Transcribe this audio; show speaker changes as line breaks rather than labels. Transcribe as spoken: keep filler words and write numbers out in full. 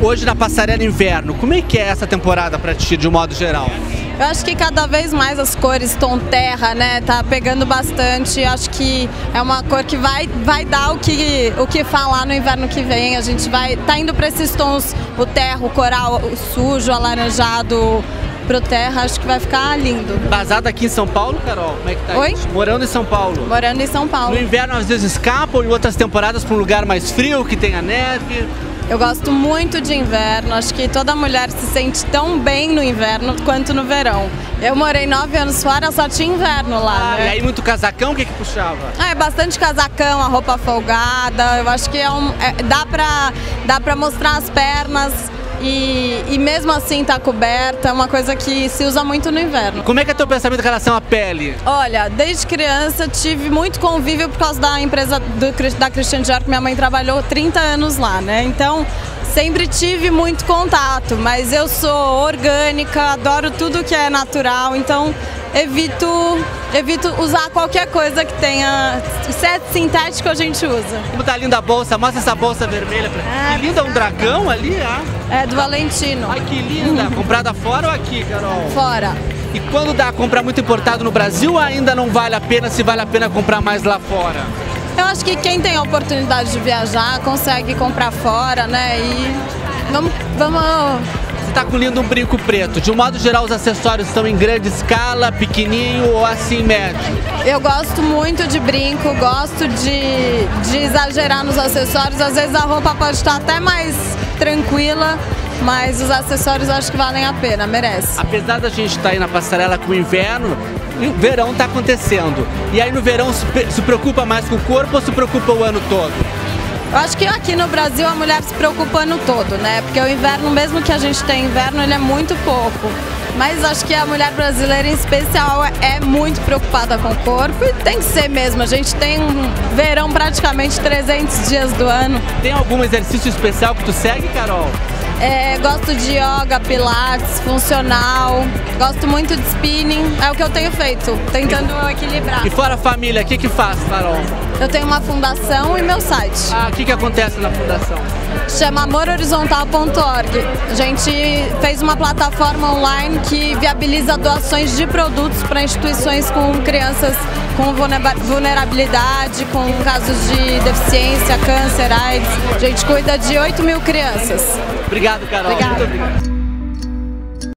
hoje na Passarela Inverno, como é que é essa temporada para ti, de um modo geral?
Eu acho que cada vez mais as cores tom terra, né, tá pegando bastante. Acho que é uma cor que vai, vai dar o que, o que falar no inverno que vem. A gente vai tá indo para esses tons, o terra, o coral, o sujo, alaranjado pro terra. Acho que vai ficar lindo.
Basada aqui em São Paulo, Carol? Como é que tá?
Oi?
Isso? Morando em São Paulo.
Morando em São Paulo.
No inverno às vezes escapam, em outras temporadas para um lugar mais frio, que tenha neve.
Eu gosto muito de inverno, acho que toda mulher se sente tão bem no inverno quanto no verão. Eu morei nove anos fora, só tinha inverno lá,
ah,
né?
E aí muito casacão, o que que puxava?
Ah, é bastante casacão, a roupa folgada, eu acho que é um, é, dá, pra, dá pra mostrar as pernas e, e mesmo assim tá coberta, é uma coisa que se usa muito no inverno.
Como é que é teu pensamento em relação à pele?
Olha, desde criança tive muito convívio por causa da empresa do, da Christian Dior, que minha mãe trabalhou trinta anos lá, né? Então sempre tive muito contato, mas eu sou orgânica, adoro tudo que é natural, então evito, evito usar qualquer coisa que tenha. Se é sintético, a gente usa.
Como tá linda a bolsa, mostra essa bolsa vermelha pra
Ah,
que linda, um dragão ali, ah.
É do Valentino.
Ai, que linda! Comprada fora ou aqui, Carol?
Fora.
E quando dá a comprar muito importado no Brasil, ainda não vale a pena, se vale a pena comprar mais lá fora?
Eu acho que quem tem a oportunidade de viajar consegue comprar fora, né? E vamos... vamos...
Você tá com lindo um brinco preto. De um modo geral, os acessórios estão em grande escala, pequenininho ou assim médio?
Eu gosto muito de brinco, gosto de, de exagerar nos acessórios. Às vezes a roupa pode estar até mais tranquila, mas os acessórios eu acho que valem a pena, merece.
Apesar da gente estar aí na passarela com o inverno, o verão está acontecendo. E aí no verão se, se preocupa mais com o corpo ou se preocupa o ano todo?
Eu acho que aqui no Brasil a mulher se preocupa o ano todo, né? Porque o inverno, mesmo que a gente tenha inverno, ele é muito pouco. Mas acho que a mulher brasileira em especial é muito preocupada com o corpo e tem que ser mesmo. A gente tem um verão praticamente trezentos dias do ano.
Tem algum exercício especial que tu segue, Carol?
É, gosto de yoga, pilates, funcional, gosto muito de spinning, é o que eu tenho feito, tentando equilibrar.
E fora a família, o que que faz, Carol?
Eu tenho uma fundação e meu site.
Ah, o que que acontece na fundação?
Chama amor horizontal ponto org. A gente fez uma plataforma online que viabiliza doações de produtos para instituições com crianças com vulnerabilidade, com casos de deficiência, câncer, AIDS. A gente cuida de oito mil crianças.
Obrigado, Carol.
Obrigada.
Muito obrigado.